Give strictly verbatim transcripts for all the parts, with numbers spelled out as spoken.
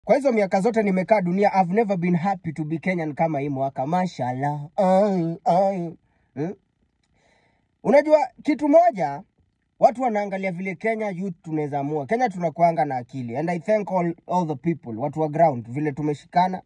Kwa hizo miaka zote nimekaa dunia, I've never been happy to be Kenyan kama hii mwaka. Mashallah. Ai, ai. Hmm? Unajua kitu moja, watu wanaangalia vile Kenya youth tunaweza amua. Kenya tunakuanga na akili. And I thank all, all the people, watu wa ground, vile tumeshikana.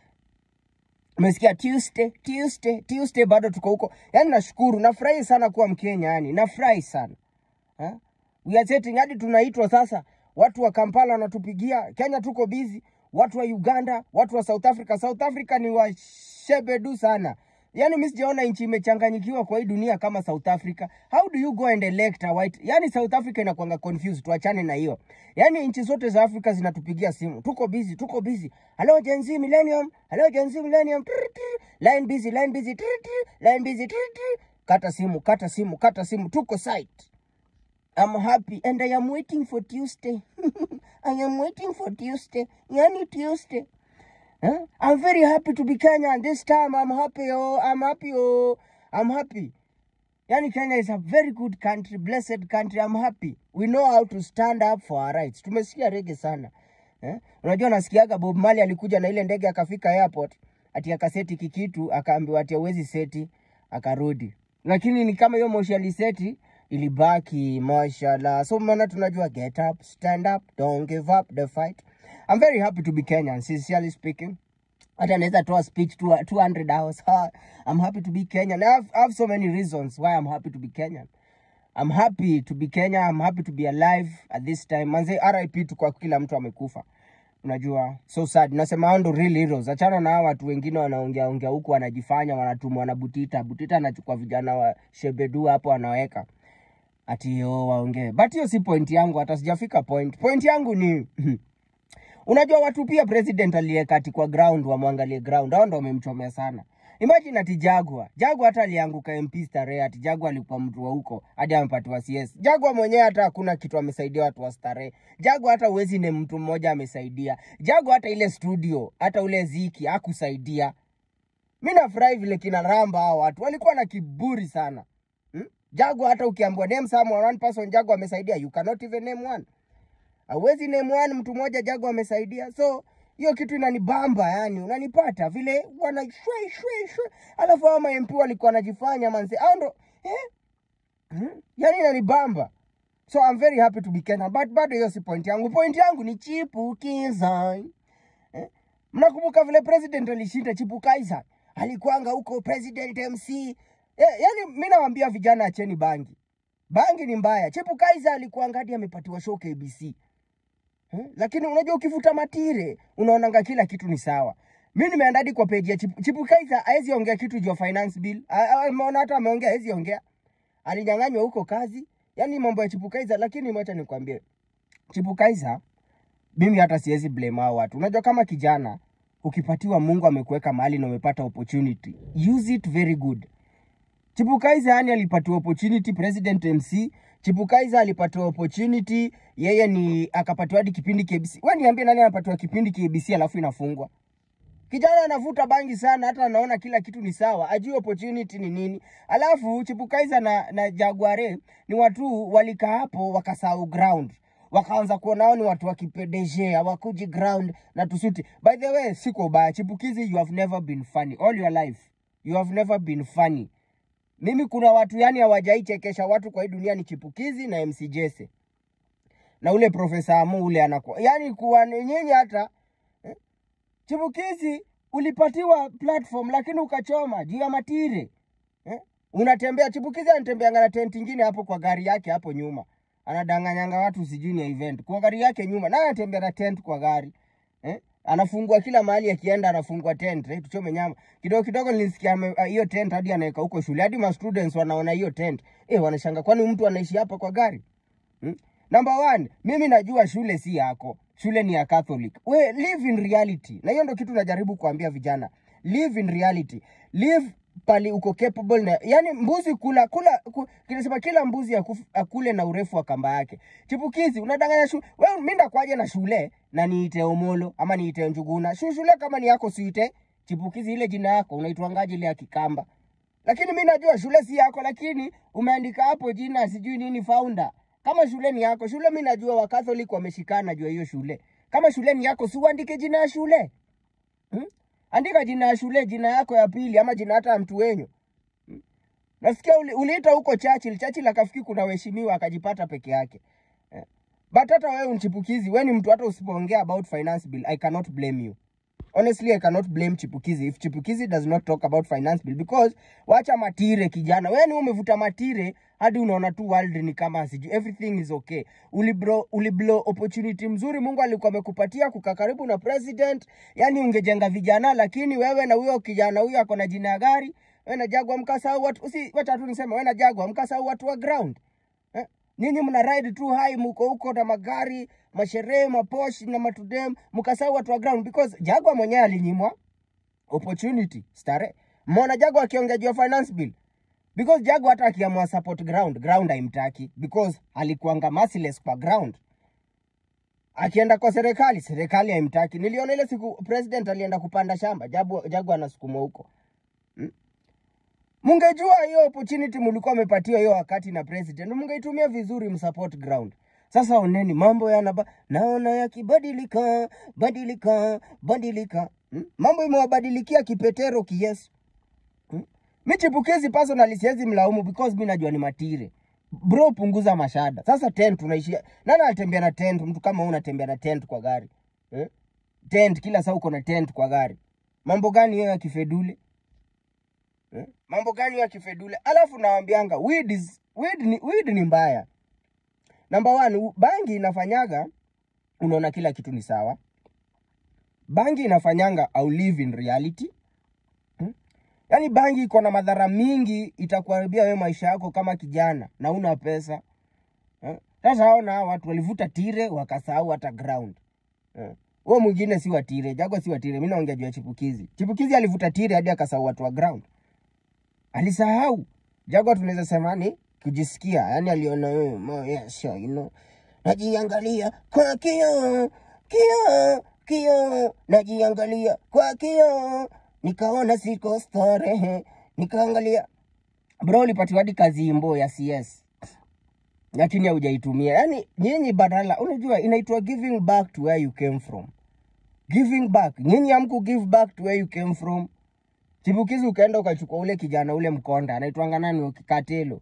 Umesikia Tuesday, Tuesday, Tuesday bado tuko huko. Yaani nashukuru, nafurahi sana kuwa Mkenya yani. Nafurahi sana. Ha? We are setting, hadi tunaitwa sasa. Watu wa Kampala wanatupigia. Kenya tuko busy. Watu wa Uganda, watu wa South Africa. South Africa ni wa shebedu sana. Yani mimi sijaona nchi imechanganyikiwa kwa hii dunia kama South Africa. How do you go and elect a white? Yani South Africa inakuanga confused, tuachane na hiyo. Yani nchi zote za Afrika zinatupigia simu. Tuko busy, tuko busy. Hello Gen Z Millennium. Hello Gen Z Millennium. Line busy, line busy. Line busy. Kata simu, kata simu, kata simu. Tuko site. I'm happy and I am waiting for Tuesday. I am waiting for Tuesday. Yani Tuesday. Huh? I'm very happy to be Kenyan. This time I'm happy, oh, I'm happy, oh, I'm happy. Yani Kenya is a very good country, blessed country. I'm happy. We know how to stand up for our rights. Tumesikia rege sana. Eh? Unajua nasikiaga Bob Marley alikuja na ile ndege akafika airport, ati akaseti kikitu, akaambiwa ati hawezi seti, akarudi. Lakini ni kama hiyo moshi aliseti ilibaki, mashallah. So maana tunajua get up, stand up, don't give up the fight. I'm very happy to be Kenyan, sincerely speaking. Hata naweza toa speech to two hundred hours. I'm happy to be Kenyan. I have, I have so many reasons why I'm happy to be Kenyan. I'm happy to be Kenya. I'm happy to be alive at this time. Manze R I P tu kwa kila mtu amekufa. Unajua, so sad. Nasema hao ndo real heroes. Achana na hao watu wengine wanaongea ongea huku wanajifanya wanatumwa na Butita. Butita anachukua vijana wa shebedu hapo anaweka. Ati yo waongee. But hiyo si point yangu, hata sijafika point. Point yangu ni unajua watu pia president aliyeka ati kwa ground wamwangalie ground. Hao ndo wamemchomea sana. Imagine ati Jagwa. Jagwa hata alianguka M P Starehe, ati Jagwa alikuwa mtu wa huko hadi amepatiwa C S. Jagwa mwenyewe hata hakuna kitu amesaidia watu wa Starehe. Jagwa hata uwezi ne mtu mmoja amesaidia. Jagwa hata ile studio, hata ule Ziki hakusaidia. Mimi nafurahi vile kina Ramba hao watu walikuwa na kiburi sana. Hmm? Jagwa hata ukiambiwa name someone one person Jagwa amesaidia, you cannot even name one. Hawezi name one mtu mmoja Jagwa amesaidia. So hiyo kitu inanibamba yani, unanipata vile wana shwe shwe shwe. Alafu hao M P walikuwa wanajifanya manze. Hao ndo eh? Hmm? Yani inanibamba. So I'm very happy to be Kenyan, but bado hiyo si point yangu. Point yangu ni chipukiza. Eh? Mnakumbuka vile president alishinda chipukiza? Alikuanga huko president M C. Eh, yani mimi nawaambia vijana acheni bangi. Bangi ni mbaya. Chipukiza alikuanga hadi amepatiwa show K B C. Hmm? Lakini unajua ukivuta matire, unaonanga kila kitu ni sawa. Mimi nimeenda hadi kwa page ya Chipu, Chipukiza haezi ongea kitu juu finance bill. Ameona hata ameongea haezi ongea. Alinyang'anywa huko kazi. Yaani mambo ya Chipukiza, lakini mwacha nikwambie. Chipukiza mimi hata siwezi blame hao watu. Unajua kama kijana ukipatiwa Mungu amekuweka mahali na umepata opportunity, use it very good. Chipukiza yani alipatiwa opportunity president M C. Chipukiza alipatiwa opportunity, yeye ni akapatiwa hadi kipindi K B C. Wewe niambie nani anapatiwa kipindi K B C alafu inafungwa? Kijana anavuta bangi sana, hata anaona kila kitu ni sawa, ajui opportunity ni nini. Alafu Chipukiza na na Jaguare ni watu walika hapo wakasahau ground. Wakaanza kuonao ni watu wa kipedeje, hawakuji ground na tusuti. By the way, siko baya. Chipukizi, you have never been funny all your life. You have never been funny. Mimi kuna watu yani hawajaichekesha watu kwa hii dunia ni Chipukizi na M C Jesse. Na ule Profesa Amu ule anakuwa. Yani kuwa nyenye hata eh? Chipukizi ulipatiwa platform lakini ukachoma juu ya matire. Eh? Unatembea Chipukizi anatembea na tent nyingine hapo kwa gari yake hapo nyuma. Anadanganyanga watu sijui ni event. Kwa gari yake nyuma na anatembea na tent kwa gari. Eh? Anafungua kila mahali akienda anafungua tent, eh, tuchome nyama. Kidogo kidogo nilisikia hiyo uh, tent hadi anaweka huko shule. Hadi ma students wanaona hiyo tent. Eh, wanashanga kwani mtu anaishi hapa kwa gari? Hmm? Number one, mimi najua shule si yako. Shule ni ya Catholic. We live in reality. Na hiyo ndio kitu najaribu kuambia vijana. Live in reality. Live pali uko capable na yani mbuzi kula kula ku, kinasema kila mbuzi akule na urefu wa kamba yake. Chipukizi unadanganya shule. Wewe mimi ndakwaje na shule na niite Omolo ama niite Njuguna? Shule kama ni yako siite Chipukizi, ile jina yako unaitwangaje ile ya Kikamba? Lakini mimi najua shule si yako, lakini umeandika hapo jina sijui nini founder. Kama shule ni yako, shule mimi najua wa Catholic wameshikana juu hiyo shule. Kama shule ni yako, si uandike jina ya shule. Hmm? Andika jina ya shule, jina yako ya pili, ama jina hata mtu wenyu. Hmm? Nasikia uli, uliita huko Churchill, Churchill akafikiri kuna waheshimiwa akajipata peke yake. Eh? But hata wewe unchipukizi, wewe ni mtu hata usipoongea about finance bill, I cannot blame you. Honestly, I cannot blame Chipukizi if Chipukizi does not talk about finance bill, because wacha matire kijana. Wewe ni umevuta matire hadi unaona tu world ni kama siju, everything is okay. Ulibro uliblo opportunity mzuri Mungu alikuwa amekupatia kukaa karibu na president, yani ungejenga vijana, lakini wewe na huyo kijana huyo ako na jina gari, wewe na Jagwa mkasahau watu, usi wacha tu niseme wewe na Jagwa mkasahau watu wa ground. Eh? Ninyi mna ride too high, mko huko na magari, masherehe, maposhi na matudem, mkasahau watu wa ground, because Jagwa mwenyewe alinyimwa opportunity stare. Mbona Jagwa akiongea juu ya finance bill? Because Jagwa hata akiamua support ground, ground haimtaki, because alikuanga merciless kwa ground. Akienda kwa serikali, serikali haimtaki. Niliona ile siku president alienda kupanda shamba, Jagwa Jagwa anasukuma huko. Hmm? Mungejua hiyo opportunity mlikuwa mmepatiwa hiyo wakati na president, mungeitumia vizuri msupport ground. Sasa oneni mambo yanaba, naona yakibadilika, badilika, badilika. Hmm? Mambo imewabadilikia kipetero kiyesu. Hmm? Mimi Chipukizi personally siwezi mlaumu, because mimi najua ni matire. Bro, punguza mashada. Sasa tent unaishia. Nani anatembea na tent? Mtu kama wewe unatembea na tent kwa gari. Eh? Tent kila saa uko na tent kwa gari. Mambo gani hiyo ya kifedule? Eh? Mambo gani ya kifedule? Alafu nawaambianga weed is weed ni weed ni mbaya. Number one, bangi inafanyaga unaona kila kitu ni sawa. Bangi inafanyanga au live in reality. Hmm? Yaani bangi iko na madhara mingi, itakuharibia wewe maisha yako kama kijana na una pesa. Hmm? Sasa haona watu walivuta tire wakasahau hata ground. Hmm? Wao mwingine si watire, Jagwa si watire. Mimi naongea juu ya Chipukizi. Chipukizi alivuta tire hadi akasahau watu wa ground. Alisahau. Jagwa tunaweza sema ni kujisikia, yani aliona wewe, yes, you know. Najiangalia kwa kioo, kioo, kioo, najiangalia kwa kioo, nikaona siko starehe, nikaangalia. Bro, ulipatiwa hadi kazi imbo ya C S, lakini hujaitumia. Yani nyinyi badala, unajua inaitwa giving back to where you came from. Giving back. Nyinyi hamku give back to where you came from. Chipukizi ukaenda ukachukua ule kijana ule mkonda, anaitwanga nani, Katelo.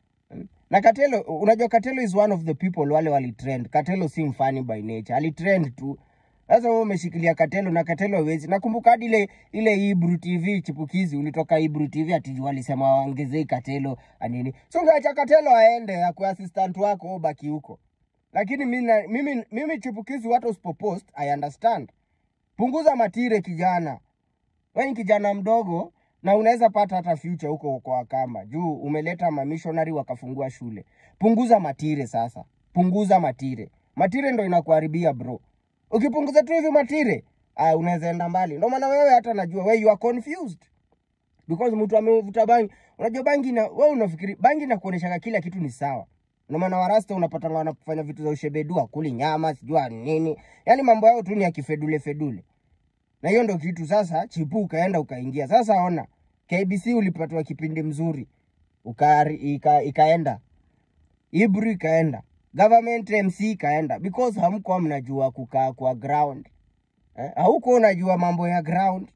Na Katelo, unajua Katelo is one of the people wale wali trend. Katelo si mfani by nature, ali trend tu. Sasa wewe umeshikilia Katelo, na Katelo hawezi. Nakumbuka hadi ile ile Ibru T V Chipukizi ulitoka Ibru T V ati walisema waongezee Katelo anini. So ungeacha Katelo aende akue assistant wako ubaki huko. Lakini mimi mimi mimi Chipukizi watu usipopost, I understand. Punguza matire kijana. Wewe kijana mdogo na unaweza pata hata future huko kwa Wakamba. Juu umeleta ma missionary wakafungua shule. Punguza matire sasa. Punguza matire. Matire ndo inakuharibia bro. Ukipunguza tu hivi matire, ah unaweza enda mbali. Ndio maana wewe hata najua wewe you are confused. Because mtu amevuta bangi. Unajua bangi na wewe unafikiri bangi na kuonesha kila kitu ni sawa. Ndio maana warasta unapata wanafanya vitu za ushebedua, kuli nyama, sijua nini. Yaani mambo yao tu ni ya kifedule fedule. Na hiyo ndio kitu sasa Chipu ukaenda ukaingia. Sasa ona, K B C ulipatwa kipindi mzuri. Ukari ika, ikaenda. Ibru ikaenda. Government M C ikaenda, because hamko mnajua kukaa kwa ground. Eh, hauko unajua mambo ya ground.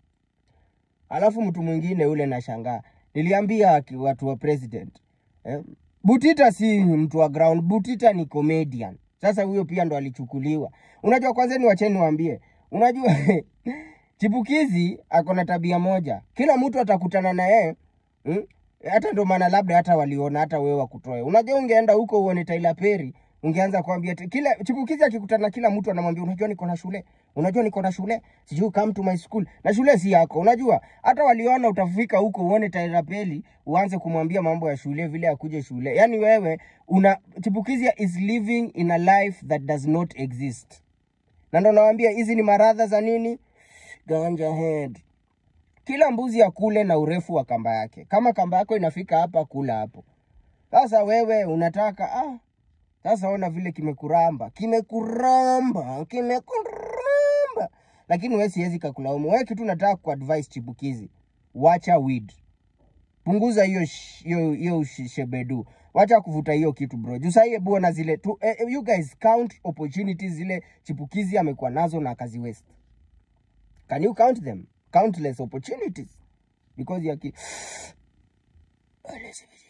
Alafu mtu mwingine ule nashangaa. Niliambia watu wa president, eh, Butita si mtu wa ground, Butita ni comedian. Sasa huyo pia ndo alichukuliwa. Unajua kwanza ni wacheni waambie. Unajua Chipukizi akona tabia moja. Kila mtu atakutana na yeye, hmm? Hata ndo maana labda hata waliona hata wewe wakutoe. Unajua ungeenda huko uone Tyler Perry, ungeanza kuambia kila Chipukizi akikutana kila mtu anamwambia unajua niko na shule. Unajua niko na shule. Sijui come to my school. Na shule si yako. Unajua hata waliona utafika huko uone Tyler Perry uanze kumwambia mambo ya shule vile akuje shule. Yaani wewe una Chipukizi is living in a life that does not exist. Na ndo nawaambia hizi ni maradha za nini? Ganja head. Kila mbuzi ya kule na urefu wa kamba yake. Kama kamba yako inafika hapa, kula hapo. Sasa wewe unataka ah. Sasa ona vile kimekuramba. Kimekuramba, kimekuramba. Lakini wewe siwezi kukulaumu. Wewe kitu nataka kuadvise Chipukizi. Wacha weed. Punguza hiyo hiyo hiyo shebedu. Wacha kuvuta hiyo kitu bro. Juu sasa hebu ona zile tu, eh, you guys count opportunities zile chipukizi amekuwa nazo na kazi west. Can you count them? Countless opportunities. Because yaki